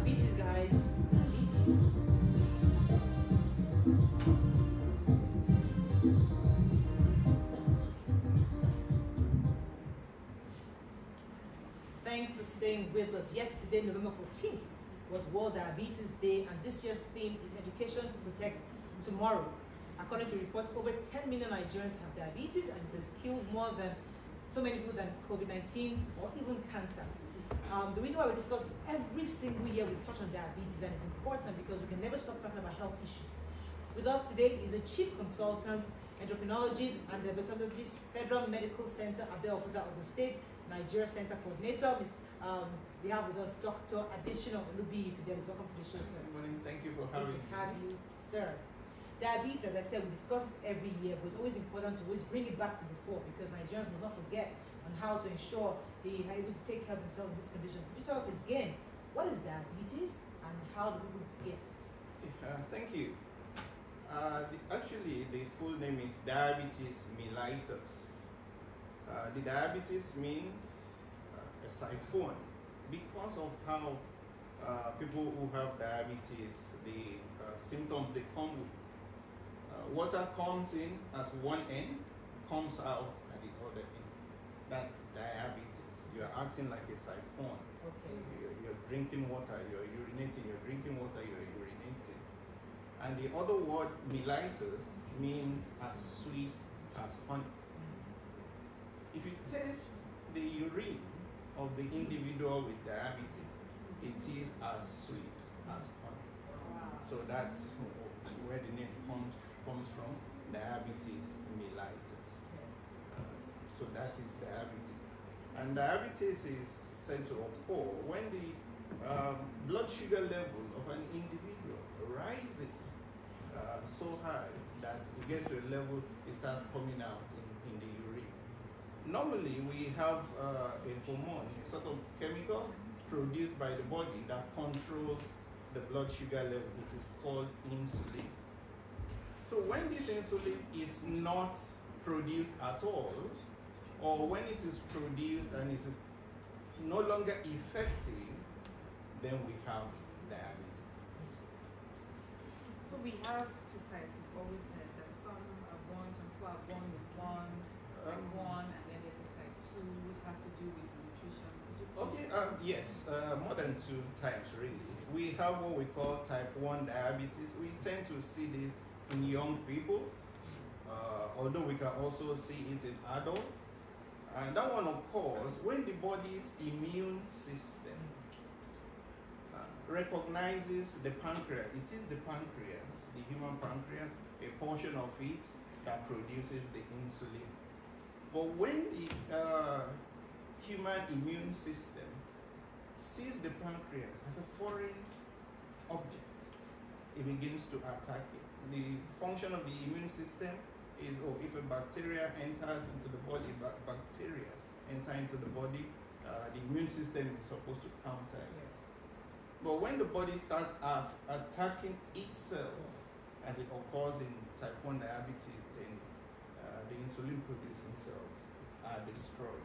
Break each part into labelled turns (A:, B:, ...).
A: Diabetes, guys. Diabetes. Thanks for staying with us. Yesterday, November 14th, was World Diabetes Day, and this year's theme is Education to Protect Tomorrow. According to reports, over 10 million Nigerians have diabetes, and it has killed more than so many people than COVID-19 or even cancer. The reason why we discuss every single year we touch on diabetes, and it's important because we can never stop talking about health issues. With us today is a chief consultant, endocrinologist and diabetologist, Federal Medical Center, Abeokuta, Ogun State, Nigeria Center Coordinator. We have with us Dr. Adesina Fidelis. Welcome to the show, sir.
B: Good morning. Thank you for having me.
A: Good to have you, sir. Diabetes, as I said, we discuss it every year, but it's always important to always bring it back to the fore because Nigerians must not forget on how to ensure they are able to take care of themselves in this condition. Could you tell us again, what is diabetes and how do people get it?
B: Thank you. Actually, the full name is diabetes mellitus. The diabetes means a siphon because of how people who have diabetes, the symptoms they come with. Water comes in at one end, comes out at the other end. That's diabetes. You're acting like a siphon.
A: Okay.
B: You're drinking water, you're urinating, you're drinking water, you're urinating. And the other word, mellitus, means as sweet as honey. If you taste the urine of the individual with diabetes, it is as sweet as honey.
A: Wow.
B: So that's where the name comes from, diabetes mellitus. So that is diabetes. And diabetes is said to occur when the blood sugar level of an individual rises so high that it gets to a level it starts coming out in the urine. Normally we have a hormone, a sort of chemical produced by the body that controls the blood sugar level. It is called insulin. So when this insulin is not produced at all, or when it is produced and it is no longer effective, then we have diabetes.
C: So we have two types. We've always heard that some are born, some people are born with one, type 1, and then there's a type 2, which has to do with nutrition.
B: Okay, yes, more than 2 types really. We have what we call type 1 diabetes. We tend to see this in young people, although we can also see it in adults. And that one occurs when the body's immune system recognizes the pancreas. It is the pancreas, the human pancreas, a portion of it that produces the insulin. But when the human immune system sees the pancreas as a foreign object, it begins to attack it. The function of the immune system is, if a bacteria enters into the body, bacteria enter into the body, the immune system is supposed to counter it. But when the body starts attacking itself, as it occurs in type 1 diabetes, then the insulin producing cells are destroyed.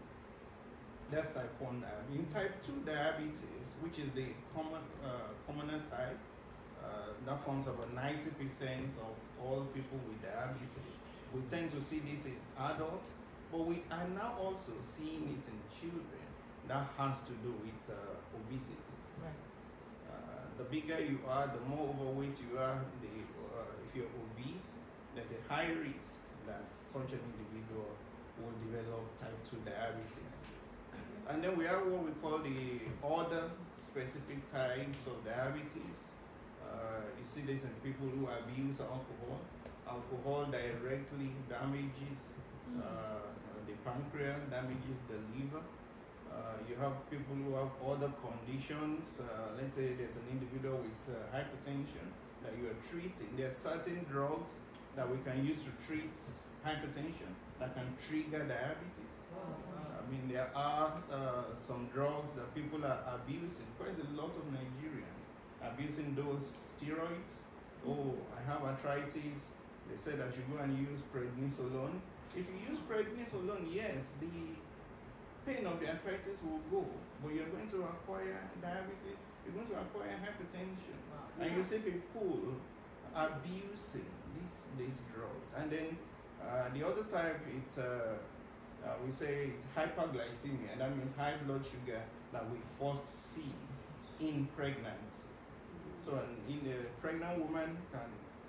B: That's type 1 diabetes. In type 2 diabetes, which is the commoner type, that forms about 90% of all people with diabetes. We tend to see this in adults, but we are now also seeing it in children. That has to do with obesity.
A: Right.
B: The bigger you are, the more overweight you are, if you're obese, there's a high risk that such an individual will develop type 2 diabetes. And then we have what we call the other specific types of diabetes. You see this in people who abuse alcohol. Alcohol directly damages the pancreas, damages the liver. You have people who have other conditions. Let's say there's an individual with hypertension that you are treating. There are certain drugs that we can use to treat hypertension that can trigger diabetes. I mean, there are some drugs that people are abusing. Quite a lot of Nigerians abusing those steroids. Oh, I have arthritis. They said I should go and use prednisolone. If you use prednisolone, yes, the pain of the arthritis will go, but you're going to acquire diabetes, you're going to acquire hypertension.
A: Wow.
B: And you see people abusing these drugs. And then the other type, it's we say it's hyperglycemia, and that means high blood sugar that we first see in pregnancy. So in a pregnant woman can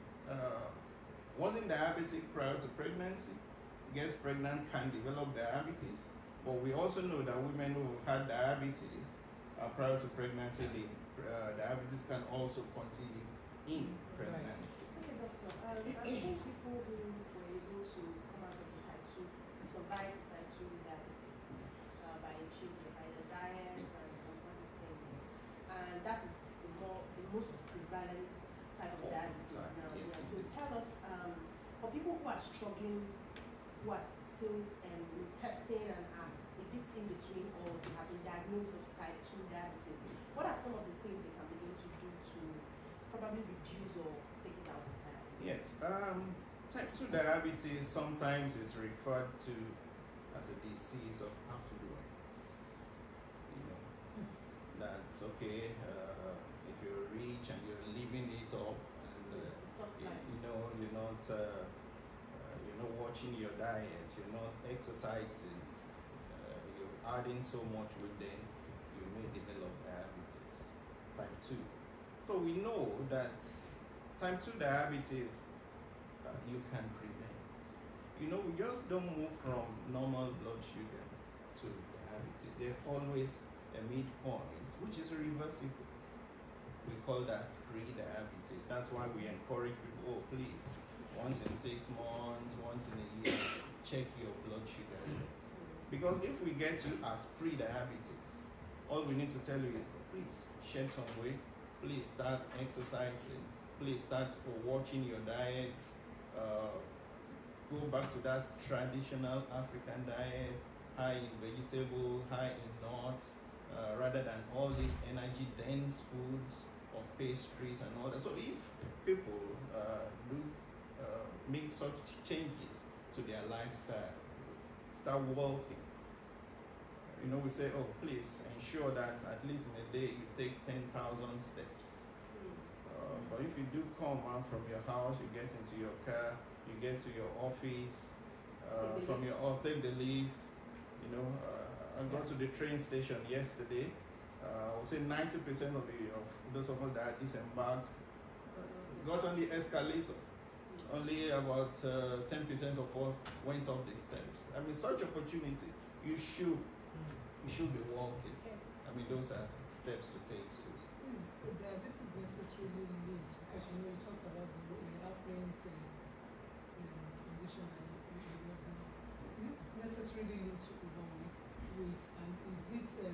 B: wasn't diabetic prior to pregnancy, gets pregnant, can develop diabetes. But we also know that women who had diabetes prior to pregnancy, the diabetes can also continue in pregnancy.
D: Okay, doctor. I've seen people who were able to come out of the type 2, survive type 2 diabetes by achieving by the diet and some other things. And that is the most prevalent type of diabetes now.
B: Yes.
D: Yeah. So tell us, for people who are struggling, who are still testing and are a bit in between, or they have been diagnosed with type 2 diabetes, what are some of the things they can begin to do to probably reduce or take it out entirely?
B: Yes. Type 2 diabetes sometimes is referred to as a disease of affluence. You know, that's okay if you're rich and you're living it up, and you know you're not watching your diet, you're not exercising, you're adding so much weight, then you may develop diabetes type 2. So we know that type 2 diabetes you can prevent. You know, we just don't move from normal blood sugar to diabetes. There's always a midpoint, which is reversible. We call that pre-diabetes. That's why we encourage people, oh, please, once in 6 months, once in a year, check your blood sugar. Because if we get you at pre-diabetes, all we need to tell you is, please shed some weight, please start exercising, please start watching your diet, go back to that traditional African diet, high in vegetable, high in nuts, rather than all these energy-dense foods of pastries and all that. So if people do make such changes to their lifestyle, start walking, you know, we say, oh, please ensure that at least in a day you take 10,000 steps. But if you do come out from your house, you get into your car, you get to your office, take the lift, you know, I got to the train station yesterday. I would say 90% of those of us that disembarked got on the escalator. Only about 10% of us went up the steps. I mean, such opportunity, you should be walking. I mean, those are steps to take.
E: Is diabetes necessarily linked? Because you talked about the affluent condition that it was now. Is it necessarily linked to overweight? And is it?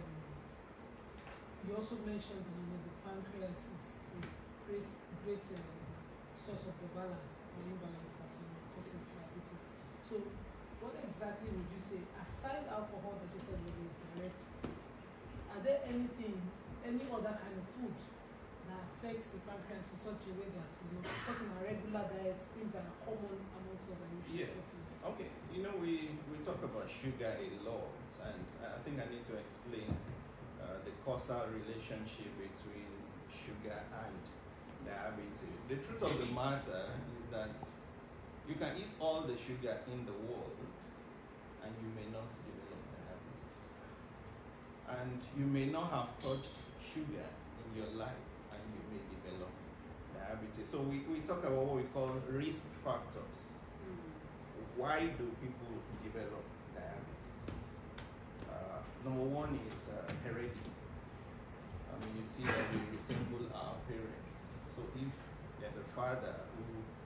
E: You also mentioned the pancreas is a great source of the balance or imbalance that causes diabetes. So, what exactly would you say, aside alcohol that you said was a direct? Are there any other kind of food that affects the pancreas in such a way that, because in our regular diet, things that are common amongst us and you should
B: Yes. Okay. You know, we talk about sugar a lot, and I think I need to explain the causal relationship between sugar and diabetes. The truth of the matter is that you can eat all the sugar in the world and you may not develop diabetes. And you may not have touched sugar in your life and you may develop diabetes. So we talk about what we call risk factors. Why do people develop diabetes? Number one is heredity. I mean, you see that we resemble our parents. So if there's a father who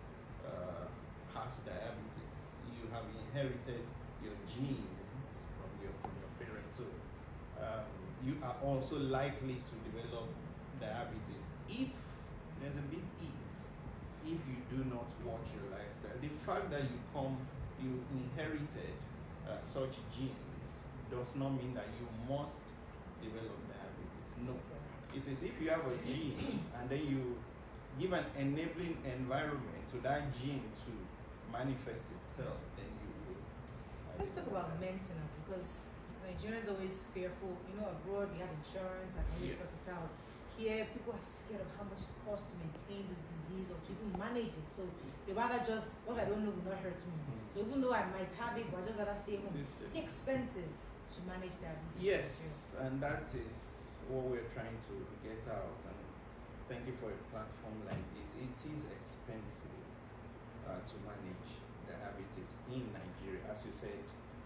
B: has diabetes, you have inherited your genes from your parents. So you are also likely to develop diabetes if there's a big if you do not watch your lifestyle. The fact that you inherited such genes does not mean that you must develop diabetes. No. It is if you have a gene and then you give an enabling environment to that gene to manifest itself, then you will.
A: Let's talk about maintenance, because Nigerians are always fearful. You know, abroad you have insurance and always sort it out. Here, people are scared of how much it costs to maintain this disease or to even manage it. So they rather just, what I don't know will not hurt me. So even though I might have it, but I just rather stay home. It's expensive to manage diabetes.
B: Yes, and that is what we're trying to get out. And thank you for a platform like this. It is expensive to manage diabetes in Nigeria. As you said,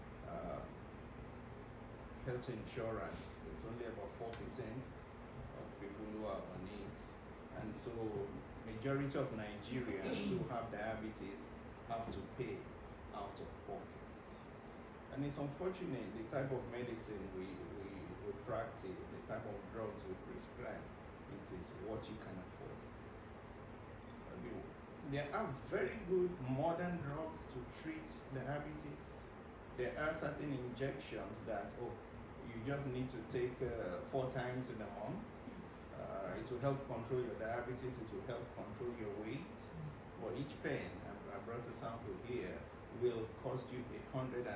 B: health insurance, it's only about 4% of people who are on it. And so majority of Nigerians who have diabetes have to pay out of pocket. And it's unfortunate, the type of medicine we practice, the type of drugs we prescribe, it is what you can afford. There are very good modern drugs to treat diabetes. There are certain injections that, you just need to take 4 times in a month. It will help control your diabetes, it will help control your weight. For each pen, I brought a sample here, will cost you 155,000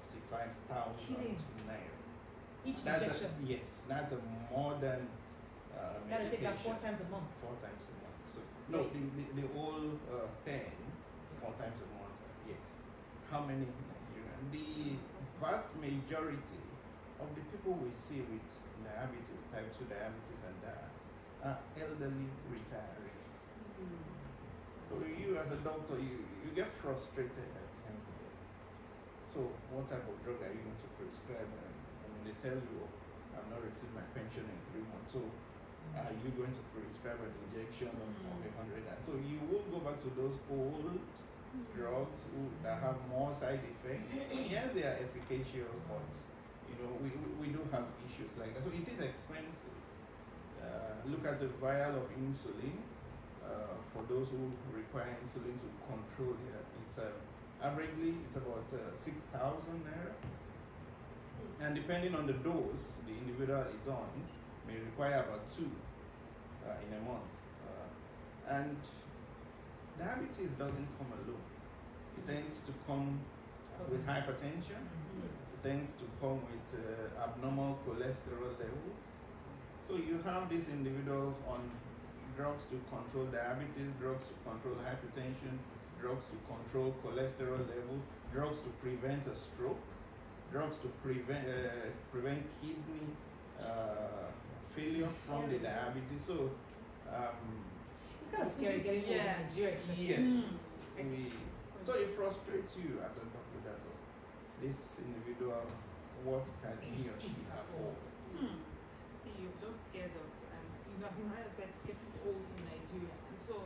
B: naira.
A: Each injection?
B: Yes, that's a modern
A: Gotta take that
B: medication.
A: 4 times a month.
B: 4 times a month. So no, the whole pen 4 times a month. Yes. How many Nigerians? The vast majority of the people we see with diabetes, type 2 diabetes and that, are elderly retirees. So you as a doctor, you get frustrated at times. So what type of drug are you going to prescribe? And they tell you, I've not received my pension in 3 months. So are you going to prescribe an injection of 100? And so you will go back to those old drugs that have more side effects. Yes, they are efficacious, but we do have issues like that. So it is expensive. Look at a vial of insulin. For those who require insulin to control it, it's averagely it's about 6,000 naira. And depending on the dose the individual is on, may require about 2 in a month. And diabetes doesn't come alone. It tends to come with hypertension. It tends to come with abnormal cholesterol levels. So you have these individuals on drugs to control diabetes, drugs to control hypertension, drugs to control cholesterol level, drugs to prevent a stroke, drugs to prevent kidney failure from the diabetes. So
A: it's kind of scary getting old in Nigeria, especially.
B: Yes. So it frustrates you as a doctor that this individual, what can he or she afford?
C: See, you've just scared us, and as Mariah said, getting old in Nigeria. And so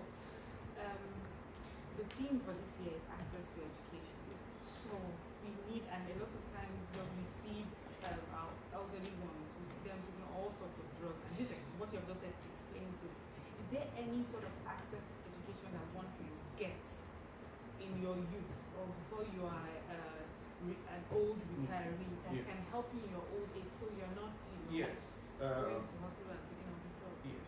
C: the theme for this year is access to education. So we need, and a lot of times when we see our elderly ones, we see them doing all sorts of drugs. And this is what you have just said explains it. Is there any sort of access to education that one can get in your youth or before you are an old retiree that can help you in your old age so you're not
B: Yes.
C: going to hospital and taking all these drugs?
B: Yes.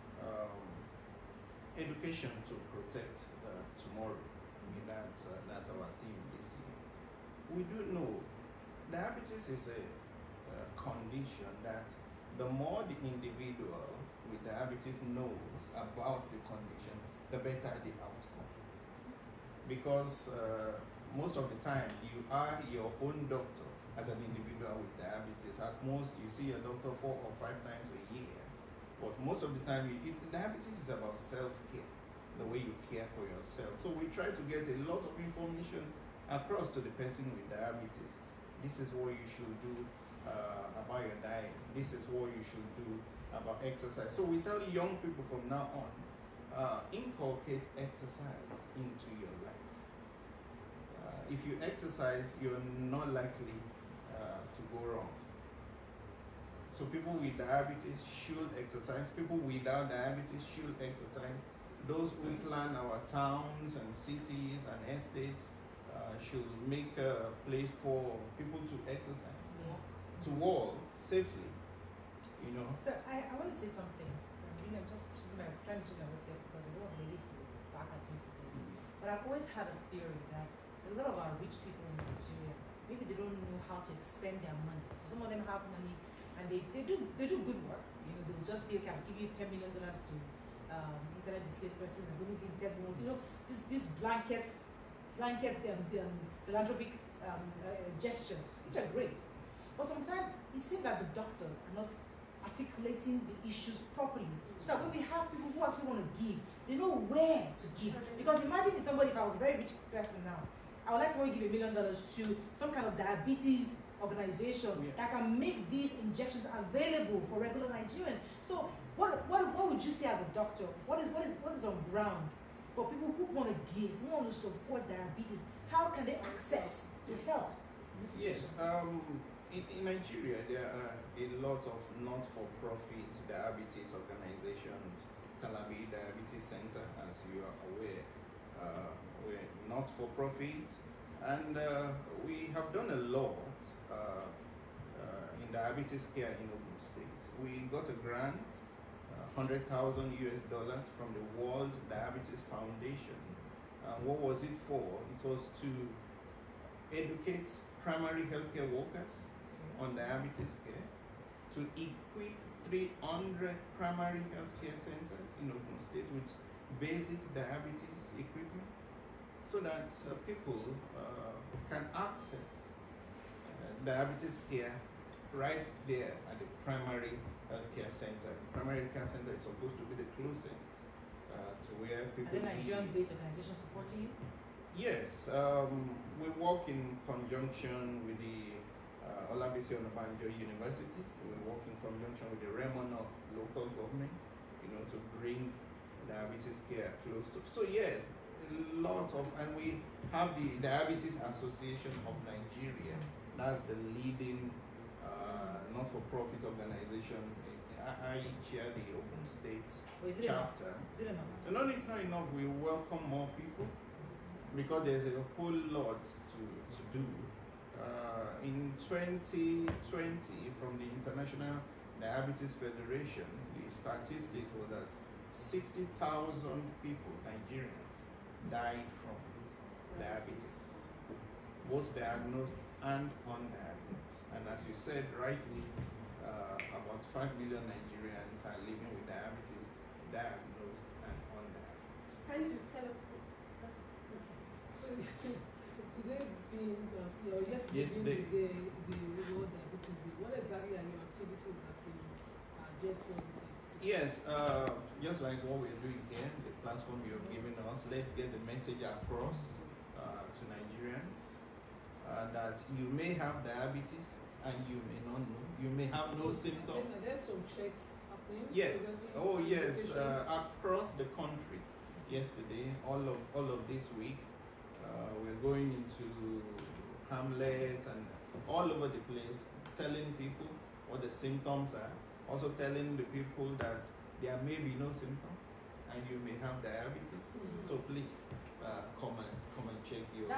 B: Education to protect tomorrow. I mean, that's our theme this year. We do know diabetes is a condition that the more the individual with diabetes knows about the condition, the better the outcome. Because most of the time you are your own doctor as an individual with diabetes. At most you see a doctor 4 or 5 times a year. But most of the time diabetes is about self-care, the way you care for yourself. So we try to get a lot of information across to the person with diabetes. This is what you should do about your diet. This is what you should do about exercise. So we tell young people from now on, inculcate exercise into your life. If you exercise, you're not likely to go wrong. So people with diabetes should exercise. People without diabetes should exercise. Those who plan our towns and cities and estates should make a place for people to exercise, to walk safely.
A: So I want to say something. I'm just trying to choose my words here because I don't want ladies to back at me for this. But I've always had a theory that a lot of our rich people in Nigeria maybe they don't know how to expend their money. So some of them have money and they do good work. You know, they'll just say, okay, I'll give you $10 million to internet displaced persons. I'm going to give 10 million. You know, this blanket philanthropic gestures, which are great. But sometimes it seems that the doctors are not articulating the issues properly. So that when we have people who actually want to give, they know where to give. Because imagine if somebody, if I was a very rich person now, I would like to give $1 million to some kind of diabetes organization that can make these injections available for regular Nigerians. So what would you say as a doctor? What is on ground for people who want to give, who want to support diabetes? How can they access to help in this situation?
B: Yes. In Nigeria, there are a lot of not-for-profit diabetes organizations. Talabi Diabetes Center, as you are aware, we're not-for-profit, and we have done a lot in diabetes care in Ogun State. We got a grant, $100,000 from the World Diabetes Foundation. What was it for? It was to educate primary healthcare workers on diabetes care, to equip 300 primary healthcare centers in Ogun State with basic diabetes equipment, so that people can access diabetes care right there at the primary healthcare center. The primary healthcare center is supposed to be the closest to where people
A: Are the Nigerian-based organizations supporting you?
B: Yes, we work in conjunction with the Olabisi Onabanjo University. We work in conjunction with the Remona local government, you know, to bring diabetes care close to. So yes, a lot of, and we have the Diabetes Association of Nigeria. That's the leading not-for-profit organization. I chair the Ogun State chapter.
A: Is it enough?
B: No, it's not enough. We welcome more people because there's a whole lot to do. In 2020, from the International Diabetes Federation, the statistics was that 60,000 people, Nigerians, died from diabetes, both diagnosed and undiagnosed. And as you said rightly, about 5 million Nigerians are living with diabetes, diagnosed and undiagnosed.
D: Can you tell us?
E: So today being yesterday being the World Diabetes Day, what exactly are your activities that will get towards this end?
B: Yes, just like what we're doing here, the platform you're giving us, let's get the message across to Nigerians that you may have diabetes and you may not know. You may have no symptoms.
E: Are there some checks happening?
B: Yes. Oh yes. Across the country. Yesterday, all of this week, we're going into hamlets and all over the place, telling people what the symptoms are. Also telling the people that there may be no symptom and you may have diabetes. So please come and check your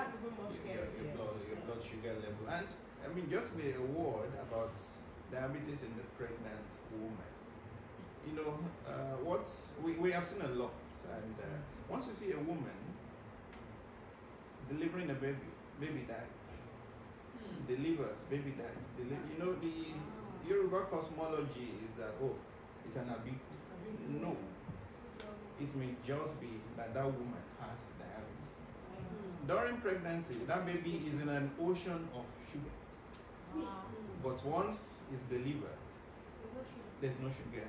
B: blood sugar level. And I mean, just a word about diabetes in the pregnant woman. You know, we have seen a lot, and once you see a woman delivering a baby dies, delivers, baby dies. You know, the Yoruba cosmology is that, oh, it's an abiku. No, it may just be that that woman has diabetes. During pregnancy, that baby is in an ocean of sugar. But once it's delivered, there's no sugar.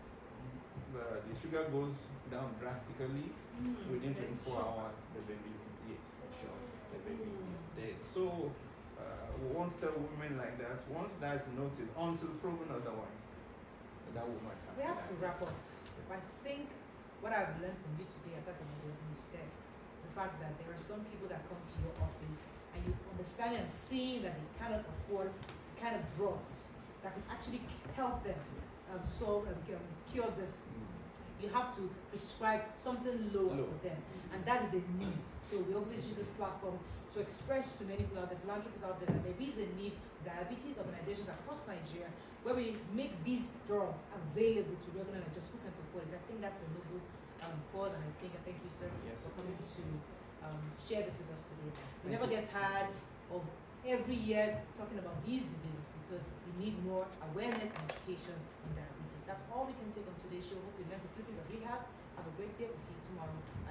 B: The sugar goes down drastically. Within 24 hours, the baby is shot. The baby is dead. So we won't tell women like that. Once that's noticed, until proven otherwise, that woman has.
A: We have to wrap up. I think what I've learned from you today, aside from the things you said, is the fact that there are some people that come to your office and you understand and see that they cannot afford the kind of drugs that can actually help them solve and cure this. You have to prescribe something lower for them, and that is a need. So we always use this platform to express to many people, the philanthropists out there, that there is a need. Diabetes organizations across Nigeria, where we make these drugs available to regular Nigerians who can afford it. I think that's a noble cause, and I thank you, sir, for coming to share this with us today. We never get tired of every year talking about these diseases because we need more awareness and education on diabetes. That's all we can take on today's show. Hope you learned a few things as we have. Have a great day. We'll see you tomorrow.